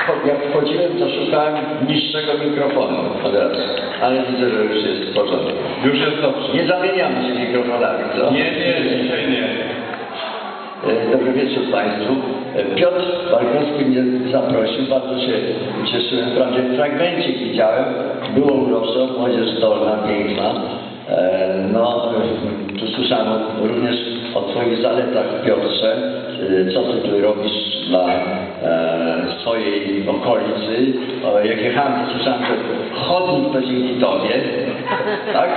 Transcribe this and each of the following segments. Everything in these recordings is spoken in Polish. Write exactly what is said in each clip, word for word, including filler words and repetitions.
jak wchodziłem, to szukałem niższego mikrofonu od razu, ale widzę, że już jest w porządku. Już jest dobrze. Nie zamieniamy się mikrofonami, co? Nie, nie, dzisiaj nie. Dobry wieczór Państwu. Piotr Walkowski mnie zaprosił, bardzo się cieszyłem. Wprawdzie fragmencik widziałem, było uroczo, młodzież zdolna, piękna. No, tu słyszałem również o Twoich zaletach, Piotrze, co Ty tu robisz dla swojej okolicy. Jak jechałem, to słyszałem, że chodnik to dzięki Tobie, tak?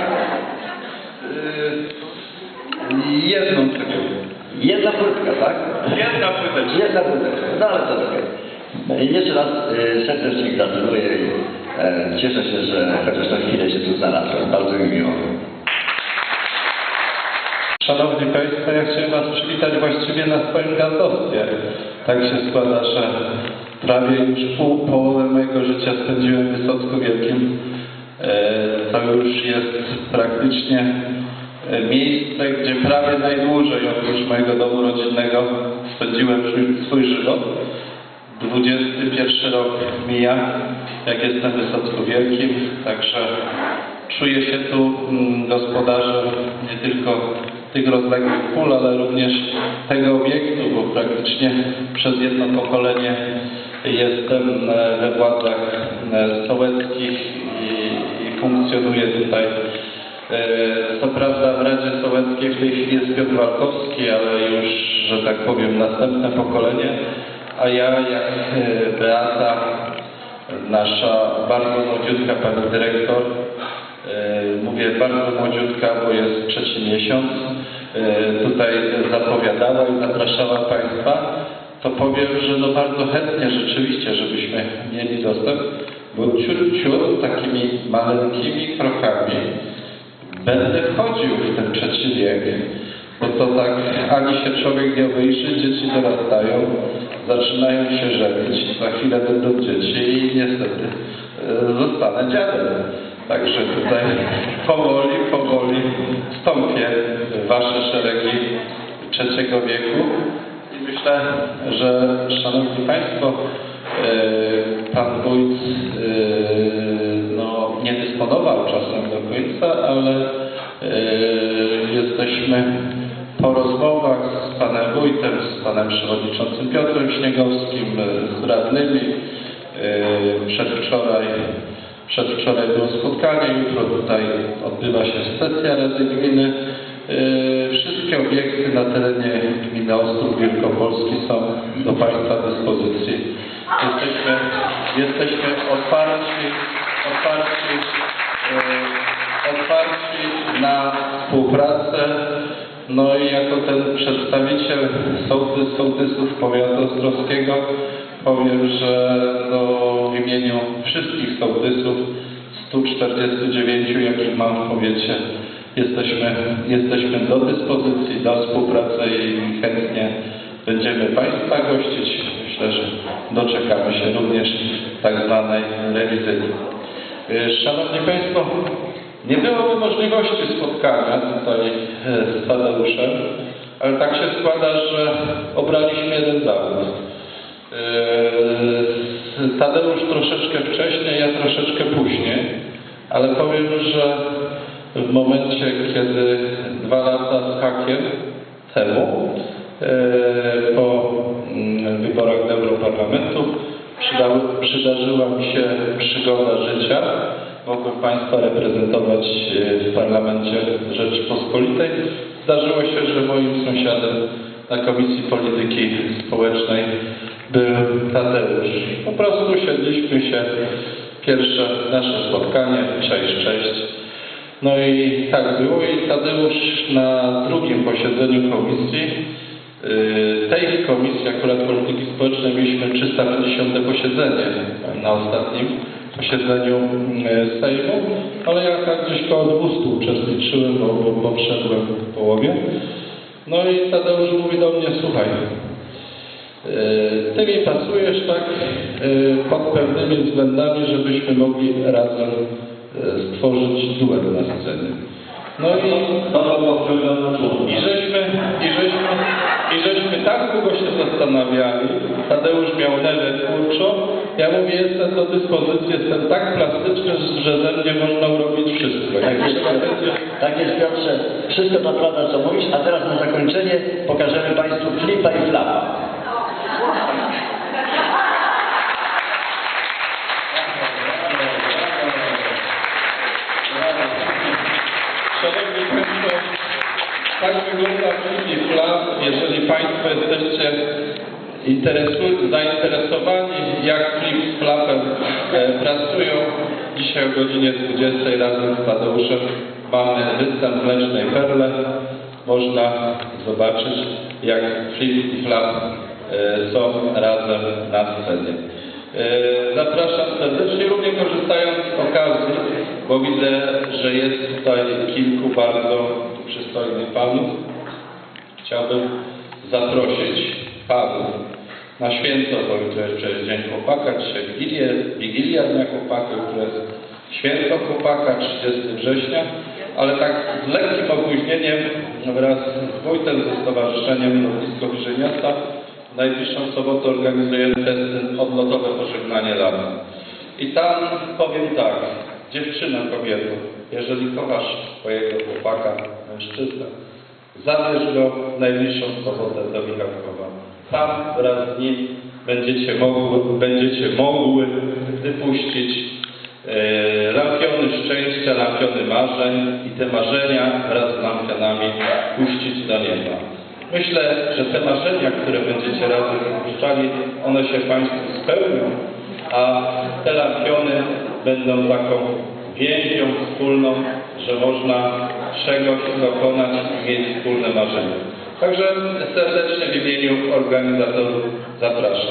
Jedną tylko. Jedna płytka, tak? Jedna płyteczka. Jedna płyteczka, no ale to okej. Jeszcze raz y, serdecznie gratuluję i e, cieszę się, że chociaż na chwilę się tu znalazłem. Bardzo mi miło. Szanowni Państwo, ja chciałem Was przywitać właściwie na swoim gandowstwie. Tak się składa, że prawie już pół, połowę mojego życia spędziłem w Wysocku Wielkim. E, to już jest praktycznie miejsce, gdzie prawie najdłużej oprócz mojego domu rodzinnego spędziłem swój żywot. dwudziesty pierwszy rok mija, jak jestem w Wysocku Wielkim, także czuję się tu gospodarzem nie tylko tych rozległych pól, ale również tego obiektu, bo praktycznie przez jedno pokolenie jestem we władzach sołeckich i, i funkcjonuję tutaj. Co prawda w Radzie Sołeckiej w tej chwili jest Piotr Walkowski, ale już, że tak powiem, następne pokolenie, a ja jak Beata, nasza bardzo młodziutka pani dyrektor, mówię bardzo młodziutka, bo jest trzeci miesiąc, tutaj zapowiadała i zapraszała Państwa, to powiem, że no bardzo chętnie rzeczywiście, żebyśmy mieli dostęp, bo ciut, ciut takimi maleńkimi krokami będę wchodził w ten trzeci wiek, bo to tak ani się człowiek nie obejrzy, dzieci dorastają, zaczynają się żenić, za chwilę będą dzieci i niestety e, zostanę dziadem. Także tutaj powoli, powoli wstąpię w Wasze szeregi trzeciego wieku i myślę, że Szanowni Państwo, e, Pan Wójt e, no, nie dysponował czasem do końca, ale e, jesteśmy po rozmowach z Panem Wójtem, z Panem Przewodniczącym Piotrem Śniegowskim, z radnymi. E, przedwczoraj, przedwczoraj było spotkanie, jutro tutaj odbywa się sesja Rady Gminy. E, wszystkie obiekty na terenie gminy Ostrów Wielkopolski są do Państwa dyspozycji. Jesteśmy, jesteśmy otwarci, otwarci, e, otwarci na współpracę. No i jako ten przedstawiciel sołtys, sołtysów powiatu ostrowskiego powiem, że no, w imieniu wszystkich sołtysów stu czterdziestu dziewięciu, jakich mam w powiecie, jesteśmy, jesteśmy do dyspozycji, do współpracy i chętnie będziemy Państwa gościć. Myślę, że doczekamy się również tak zwanej rewizyty. Szanowni Państwo, nie byłoby możliwości spotkania tutaj z Tadeuszem, ale tak się składa, że obraliśmy jeden zawód. Tadeusz troszeczkę wcześniej, ja troszeczkę później, ale powiem, że w momencie, kiedy dwa lata z hakiem temu, po wyborach do Europarlamentu przydały, przydarzyła mi się przygoda życia. Mogłem Państwa reprezentować w Parlamencie Rzeczypospolitej. Zdarzyło się, że moim sąsiadem na Komisji Polityki Społecznej był Tadeusz. Po prostu siedliśmy się, pierwsze nasze spotkanie, cześć, cześć. No i tak było i Tadeusz na drugim posiedzeniu komisji, tej komisji akurat polityki społecznej mieliśmy trzysta pięćdziesiąte posiedzenie na ostatnim posiedzeniu Sejmu, ale ja tak gdzieś koło dwustu uczestniczyłem, bo, bo, bo wszedłem w połowie. No i Tadeusz mówi do mnie, słuchaj, ty mi pasujesz tak pod pewnymi względami, żebyśmy mogli razem stworzyć duet na scenie. No i, i żeśmy, i żeśmy I żeśmy tak długo się zastanawiali, Tadeusz miał nerwę twórczą, ja mówię, jestem do dyspozycji, jestem tak plastyczny, że ze mnie można urobić wszystko. Tak jest, tak jest, Piotrze. Wszystko to prawda, co mówisz, a teraz na zakończenie pokażemy Państwu flipa i flapa. Szanowni Państwo, tak wygląda flip i flap. Jeżeli Państwo jesteście interesu- zainteresowani, jak flip z flapem e, pracują, dzisiaj o godzinie dwudziestej razem z Tadeuszem mamy występ w Mlecznej Perle. Można zobaczyć, jak flip i flap e, są razem na scenie. E, Zapraszam serdecznie, również korzystając z okazji, bo widzę, że jest tutaj kilku bardzo przystojnych panów. Chciałbym zaprosić panów na święto, bo jutro jest przecież Dzień Chłopaka, dzisiaj Wigilię, Wigilia Dnia Chłopaka, jutro jest Święto Chłopaka, trzydziestego września, ale tak z lekkim opóźnieniem wraz z wójtem, ze Stowarzyszeniem Lotnisko Bliżej Miasta w najbliższą sobotę organizujemy festyn Odlotowe Pożegnanie Lata. I tam powiem tak, dziewczyna, kobieto, jeżeli kochasz swojego chłopaka, mężczyznę, zabierz go w najbliższą sobotę do Michalkowa. Tam wraz z nim będziecie mogły, będziecie mogły wypuścić e, lampiony szczęścia, lampiony marzeń i te marzenia wraz z lampionami puścić do nieba. Myślę, że te marzenia, które będziecie razem wypuszczali, one się Państwu spełnią, a te lampiony będą taką więzią wspólną, że można czegoś dokonać i mieć wspólne marzenia. Także serdecznie w imieniu organizatorów zapraszam.